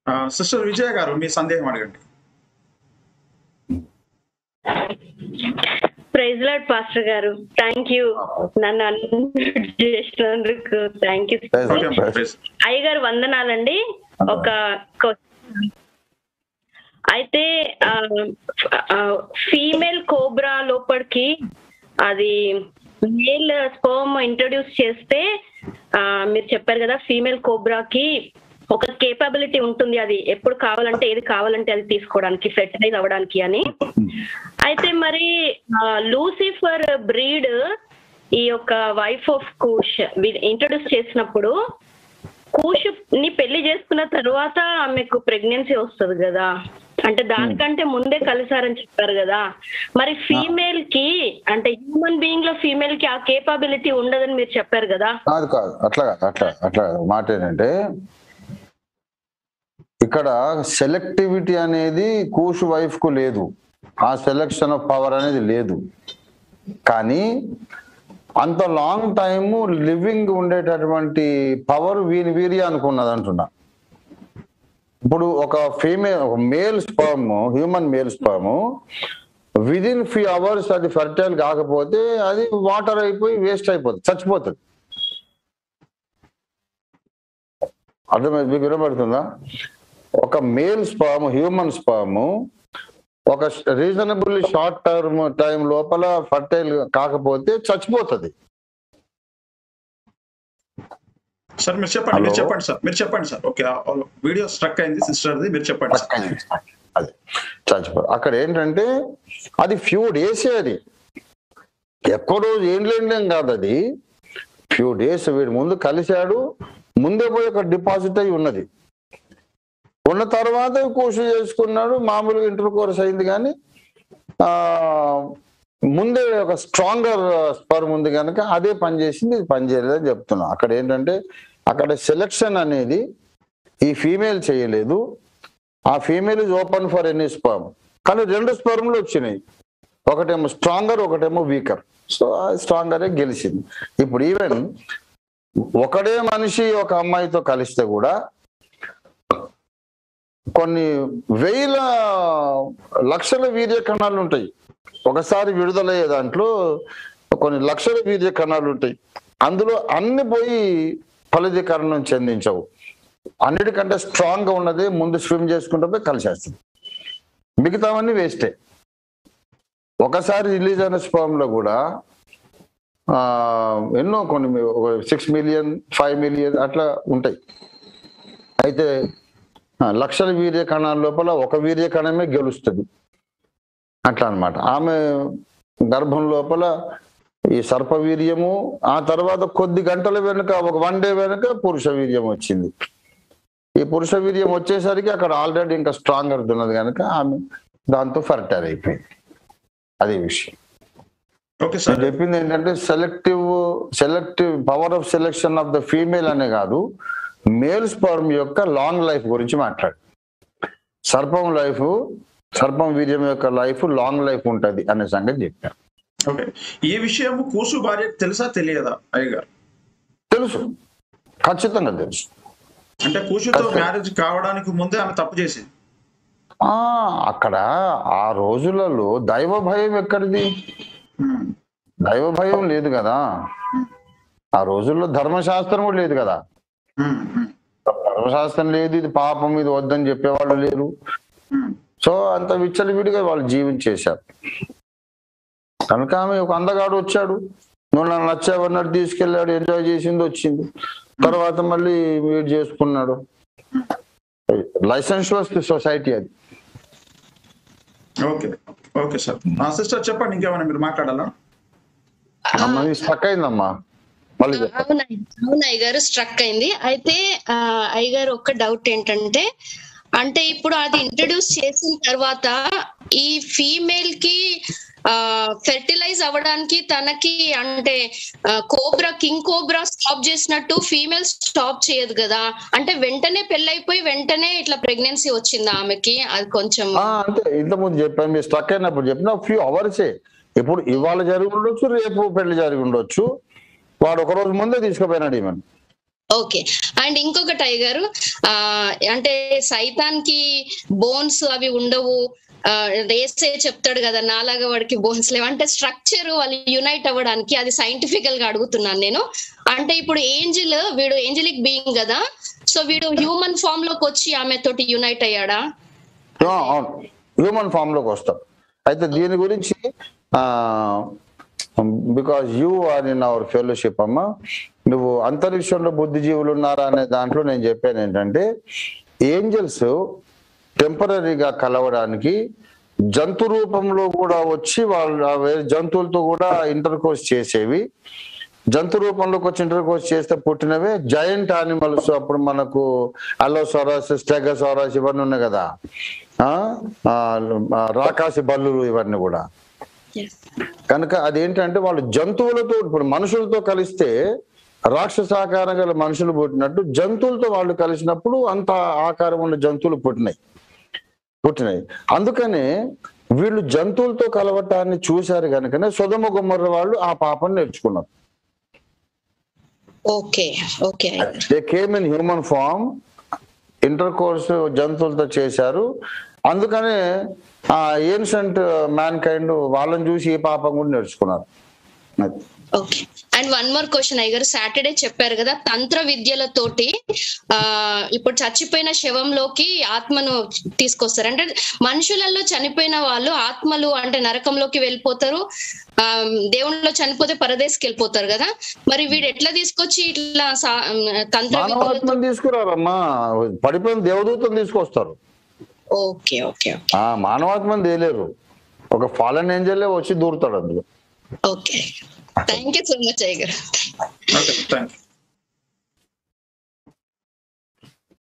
Sister విజయ గారు మీ సందేహం అడగండి. ప్రైజ్ లార్డ్ పాస్టర్ గారు, థ్యాంక్ యూ నన్ను అన్మ్యూట్ చేసినందుకు. థ్యాంక్ యూ అయ్యగారు, వందనాలండి. ఒక అయితే ఫీమేల్ కోబ్రా లోపలికి అది మేల్ స్పర్మ్ ఇంట్రొడ్యూస్ చేస్తే మీరు చెప్పారు కదా, ఫీమేల్ కోబ్రాకి ఒక కేపబిలిటీ ఉంటుంది, అది ఎప్పుడు కావాలంటే ఏది కావాలంటే అది తీసుకోవడానికి, ఫెర్టిలైజ్ అవ్వడానికి అని. అయితే మరి లూసిఫర్ బ్రీడ్ ఈ యొక్క వైఫ్ ఆఫ్ కుష్ ఇంట్రొడ్యూస్ చేసినప్పుడు, కుష్ ని పెళ్లి చేసుకున్న తర్వాత ఆమెకు ప్రెగ్నెన్సీ వస్తుంది కదా, అంటే దానికంటే ముందే కలిసారని చెప్పారు కదా. మరి ఫీమేల్ కి, అంటే హ్యూమన్ బీయింగ్ లో ఫీమేల్ కి ఆ కేపబిలిటీ ఉండదని మీరు చెప్పారు కదా. కాదు కాదు, అట్లా అట్లా అట్లా మాట ఏంటంటే, ఇక్కడ సెలెక్టివిటీ అనేది కూష్ వైఫ్ కు లేదు, ఆ సెలెక్షన్ ఆఫ్ పవర్ అనేది లేదు. కానీ అంత లాంగ్ టైము లివింగ్ ఉండేటటువంటి పవర్ వీర్యానికి ఉన్నది అంటున్నా. ఇప్పుడు ఒక male sperm, human male sperm within few hours అది ఫర్టైల్ కాకపోతే అది వాటర్ అయిపోయి వేస్ట్ అయిపోతుంది, చచ్చిపోతుంది. అర్థమైంది మీకు? వినబడుతుందా? ఒక మేల్ స్పర్మ్, హ్యూమన్ స్పర్మ్ ఒక రీజనబుల్లీ షార్ట్ టర్మ్ టైం లోపల ఫర్టైల్ కాకపోతే చచ్చిపోతుంది. సార్ మీరు చెప్పండి, మీరు చెప్పండి సార్, మీరు చెప్పండి సార్. ఓకే, వీడియో స్ట్రక్ అయింది సిస్టర్ది, మీరు చెప్పండి. అది చచ్చిపోతుంది. అక్కడ ఏంటంటే అది ఫ్యూ డేసే, అది ఎక్కడో ఏం లేం కాదు, అది ఫ్యూ డేస్. వీడి ముందు కలిశాడు, ముందే పోయి ఒక డిపాజిట్ అయి ఉన్నది, ఉన్న తర్వాత కోర్సు చేసుకున్నాడు, మామూలుగా ఇంటర్ కోర్స్ అయింది. కానీ ముందే ఒక స్ట్రాంగర్ స్పర్మ్ ఉంది కనుక అదే పని చేసింది, ఇది పని చేయలేదని చెప్తున్నాం. అక్కడ ఏంటంటే అక్కడ సెలెక్షన్ అనేది ఈ ఫీమేల్ చేయలేదు, ఆ female is open for any sperm. కానీ 2 స్పర్మ్లు వచ్చినాయి, ఒకటేమో స్ట్రాంగర్, ఒకటేమో వీకర్. సో ఆ స్ట్రాంగరే గెలిచింది. ఇప్పుడు ఈవెన్ ఒకడే మనిషి ఒక అమ్మాయితో కలిస్తే కూడా కొన్ని వేల లక్షల వీర్య కణాలు ఉంటాయి, ఒకసారి విడుదలయ్యే దాంట్లో కొన్ని లక్షల వీర్య కణాలు ఉంటాయి. అందులో అన్ని పోయి ఫలదీకరణం చెందించవు, అన్నిటికంటే స్ట్రాంగ్ గా ఉన్నది ముందు స్విమ్ చేసుకుంటే పోయి కలిసేస్తుంది, మిగతావన్నీ వేస్టే. ఒకసారి రిలీజ్ అయిన స్పర్మ్ లో కూడా ఎన్నో కొన్ని 6 మిలియన్ 5 మిలియన్ అట్లా ఉంటాయి. అయితే లక్షల వీర్య కణాల లోపల ఒక వీర్య కణమే గెలుస్తుంది, అట్లా అనమాట. ఆమె గర్భం లోపల ఈ సర్పవీర్యము, ఆ తర్వాత కొద్ది గంటల వెనుక, ఒక 1 డే వెనుక పురుష వీర్యం వచ్చింది. ఈ పురుష వీర్యం వచ్చేసరికి అక్కడ ఆల్రెడీ ఇంకా స్ట్రాంగర్ ఉన్నది కనుక ఆమె దాంతో ఫర్టైల్ అయిపోయింది. అదే విషయం. చెప్పింది ఏంటంటే selective power of selection of the female అనే కాదు, మేల్ స్పర్మ్ యొక్క లాంగ్ లైఫ్ గురించి మాట్లాడు. సర్పం వీర్యం యొక్క లైఫ్ లాంగ్ లైఫ్ ఉంటది అనే సంగతి చెప్పారు. ఓకే, ఈ విషయం కూసు భార్యకు తెలుసా తెలియదా అయ్యగారు? తెలుసు, ఖచ్చితంగా తెలుసు. అంటే కూసుతో మ్యారేజ్ కావడానికి ముందే ఆమె తప్పు చేసింది. అక్కడ ఆ రోజులలో దైవ భయం ఎక్కడిది? దైవ భయం లేదు కదా ఆ రోజుల్లో, ధర్మశాస్త్రం కూడా లేదు కదా. ధర్మశాస్త్రం లేదు, ఇది పాపం, ఇది వద్దని చెప్పేవాళ్ళు లేరు. సో అంత విచ్చలవిడిగా వాళ్ళు జీవించేశారు. కనుక ఆమె ఒక అందగాడు వచ్చాడు, నువ్వు నన్ను నచ్చావన్నట్టు తీసుకెళ్ళాడు, ఎంజాయ్ చేసింది, వచ్చింది. తర్వాత మళ్ళీ వీడు చేసుకున్నాడు. లైసెన్స్లెస్ సొసైటీ అది. Okay okay sir. సిస్టర్ చెప్పండి, ఇంకేమైనా మీరు మాట్లాడాలా? స్ట్రక్ అయిందమ్మా. అవును అయ్యగారు, స్ట్రక్ అయింది. అయితే అయ్యగారు ఒక్క డౌట్ ఏంటంటే, అంటే ఇప్పుడు అది ఇంట్రడ్యూస్ చేసిన తర్వాత ఈ ఫీమేల్ కి ఫెర్టిలైజ్ అవ్వడానికి తనకి, అంటే కింగ్ కోబ్రా స్టాప్ చేసినట్టు ఫీమేల్ స్టాప్ చేయదు కదా, అంటే వెంటనే పెళ్ళైపోయి వెంటనే ఇట్లా ప్రెగ్నెన్సీ వచ్చింది ఆమెకి. అది కొంచెం అంటే ఇంతకుముందు చెప్పాను, మీరు స్ట్రక్ అయినప్పుడు చెప్పిన ఫ్యూ అవర్సే. ఇప్పుడు ఇవాళ జరిగి ఉండొచ్చు, రేపు పెళ్లి జరిగి ఉండొచ్చు, వాడు ఒక రోజు ముందే తీసుకుపోయినాడు ఈమెను. ఓకే. అండ్ ఇంకొకటి అయ్య గారు, అంటే సైతాన్ కి బోన్స్ అవి ఉండవు, రేసే చెప్తాడు కదా నాలాగా వాడికి బోన్స్ లేవు, అంటే స్ట్రక్చర్ వాళ్ళు యునైట్ అవ్వడానికి అది సైంటిఫికల్ గా అడుగుతున్నాను నేను. అంటే ఇప్పుడు ఏంజిల్, వీడు ఏంజలిక్ బీయింగ్ కదా, సో వీడు హ్యూమన్ ఫామ్ లోకి వచ్చి ఆమె తోటి యునైట్ అయ్యాడా? అవును, హ్యూమన్ ఫామ్ లోకి వస్తాం. అయితే దీని గురించి because you are in our fellowship అమ్మ, నువ్వు అంతరిక్షంలో బుద్ధిజీవులు ఉన్నారా అనే దాంట్లో నేను చెప్పాను ఏంటంటే, ఏంజల్స్ టెంపరీగా కలవడానికి జంతు రూపంలో కూడా వచ్చి వాళ్ళ జంతువులతో కూడా ఇంటర్ కోర్స్ చేసేవి. జంతు రూపంలోకి వచ్చి ఇంటర్ కోర్స్ చేస్తే పుట్టినవే జయంట్ యానిమల్స్. అప్పుడు మనకు అలోసారస్, స్టెగోసారస్ ఇవన్నీ ఉన్నాయి కదా, రాకాసి బల్లులు ఇవన్నీ కూడా. కనుక అదేంటంటే వాళ్ళు జంతువులతో, ఇప్పుడు మనుషులతో కలిస్తే రాక్షసాకారం గల మనుషులు పుట్టినట్టు జంతువులతో వాళ్ళు కలిసినప్పుడు అంత ఆకారం ఉన్న జంతువులు పుట్టినాయి. అందుకనే వీళ్ళు జంతువులతో కలవటాన్ని చూశారు కనుకనే సొదొమ గొమొర్రా వాళ్ళు ఆ పాపను నేర్చుకున్నారు. They came in human form, intercourse జంతువులతో చేశారు. అందుకనే ఆ ఏన్షంట్ మ్యాన్ కైండ్ వాళ్ళని చూసి ఈ పాపం కూడా నేర్చుకున్నారు. Okay. And one more question అయ్యగారు, సాటర్డే చెప్పారు కదా తంత్ర విద్యలతోటి ఇప్పుడు చచ్చిపోయిన శవంలోకి ఆత్మను తీసుకొస్తారు, అంటే మనుషులలో చనిపోయిన వాళ్ళు ఆత్మలు అంటే నరకంలోకి వెళ్ళిపోతారు, దేవుళ్ళలో చనిపోతే పరదేశకి వెళ్ళిపోతారు కదా, మరి వీడు ఎట్లా తీసుకొచ్చి ఇట్లా తంత్ర తీసుకురారమ్మా, పడిపోయిన దేవదూతను తీసుకొస్తారు. Okay okay. మానవాత్మని తేలేరు, ఒక ఫాలన్ ఏంజలే వచ్చి దూరుతాడు అందులో. Okay, thank you so much అయ్య గారు.